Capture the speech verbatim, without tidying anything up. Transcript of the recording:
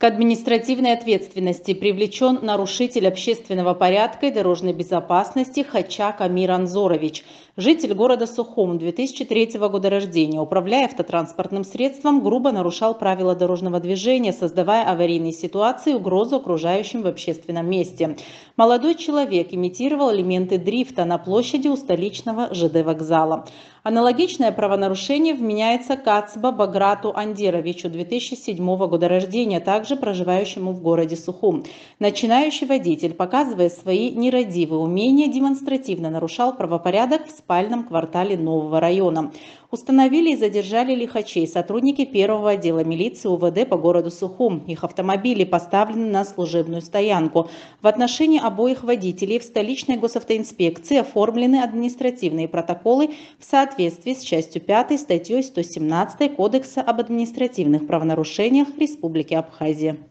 К административной ответственности привлечен нарушитель общественного порядка и дорожной безопасности Хачак Амир Анзорович, житель города Сухум, две тысячи третьего года рождения. Управляя автотранспортным средством, грубо нарушал правила дорожного движения, создавая аварийные ситуации и угрозу окружающим в общественном месте. Молодой человек имитировал элементы дрифта на площади у столичного ЖД вокзала. Аналогичное правонарушение вменяется Кацба Баграту Андеровичу, две тысячи седьмого года рождения, также проживающему в городе Сухум. Начинающий водитель, показывая свои нерадивые умения, демонстративно нарушал правопорядок в спальном квартале Нового района. Установили и задержали лихачей сотрудники первого отдела милиции УВД по городу Сухум. Их автомобили поставлены на служебную стоянку. В отношении обоих водителей в столичной госавтоинспекции оформлены административные протоколы в соответствии с частью пятой статьей сто семнадцатой Кодекса об административных правонарушениях Республики Абхазия.